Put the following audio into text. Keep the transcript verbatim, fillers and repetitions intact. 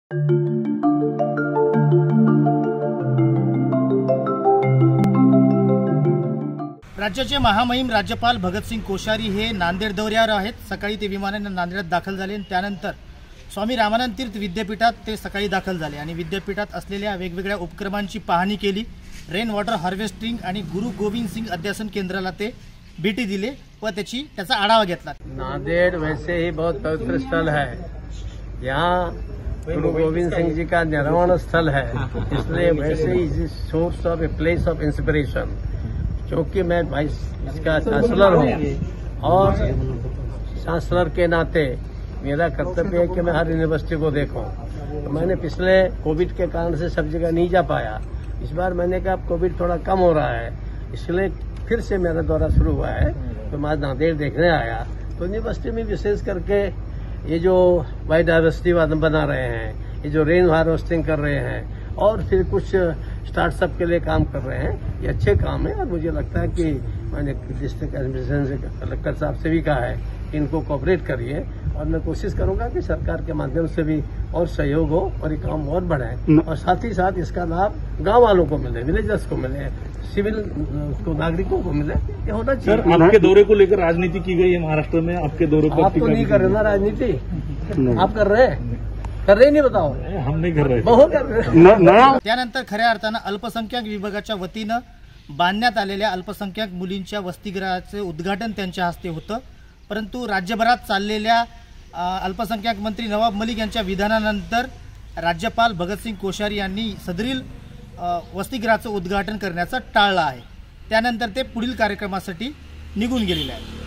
राज्याचे महामहिम राज्यपाल भगतसिंग कोश्यारी हे नांदेड दौऱ्यावर आहेत। सकाळी ते विमानाने नांदेडात दाखल झाले आणि त्यानंतर स्वामी रामानंद तीर्थ विद्यापीठात ते सकाळी दाखल झाले आणि विद्यापीठात असलेल्या वेगवेगळ्या उपक्रमांची पाहणी केली। रेन वॉटर हार्वेस्टिंग आणि गुरु गोविंद सिंग अध्यासन केंद्राला ते भेटी दिले व त्याची त्याचा आढावा घेतला। नांदेड़ वैसे ही बहुत पवित्र स्थल है, यहाँ गुरु गोविंद सिंह जी का निर्वाण स्थल है, इसलिए वैसे ही is source of a place of inspiration. क्योंकि मैं वाइस इसका चांसलर हूँ और चांसलर के नाते मेरा कर्तव्य है कि मैं हर यूनिवर्सिटी को देखूं। तो मैंने पिछले कोविड के कारण से सब जगह नहीं जा पाया। इस बार मैंने कहा कोविड थोड़ा कम हो रहा है, इसलिए फिर से मेरा दौरा शुरू हुआ है। तो मैं नांदेड़ देखने आया तो यूनिवर्सिटी में विशेष करके ये जो बायोडायवर्सिटी बना रहे हैं, ये जो रेन हार्वेस्टिंग कर रहे हैं और फिर कुछ स्टार्टअप के लिए काम कर रहे हैं, ये अच्छे काम है। और मुझे लगता है कि मैंने डिस्ट्रिक्ट एडमिनिस्ट्रेशन से कलेक्टर साहब से भी कहा है कि इनको कोऑपरेट करिए और मैं कोशिश करूंगा कि सरकार के माध्यम से भी और सहयोग हो और ये काम और बढ़े और साथ ही साथ इसका लाभ गांव वालों को मिले, विलेजर्स को मिले, सिविल को नागरिकों को मिले। ये होना चाहिए। सर, आपके दौरे को लेकर राजनीति की गई है महाराष्ट्र में, आपके दौरे पर आप तो नहीं कर रहे ना राजनीति, आप कर रहे हैं कर रहे नहीं, बताओ। हम नहीं कर रहे, बहुत कर रहे। त्यानंतर खऱ्या अर्थानं अल्पसंख्याक विभागाच्या वतीनं बांधण्यात आलेल्या अल्पसंख्याक मुलींच्या वसतिगृहाचे उद्घाटन त्यांच्या हस्ते होतं। परंतु राज्यभरात चाललेल्या अल्पसंख्याक मंत्री नवाब मलिक यांच्या विधानानंतर राज्यपाल भगतसिंग कोश्यारी यांनी सदरील वसतिगृहाचं उद्घाटन करण्याचं टाळलं आहे। त्यानंतर ते पुढील कार्यक्रमासाठी निघून गेलेले आहेत।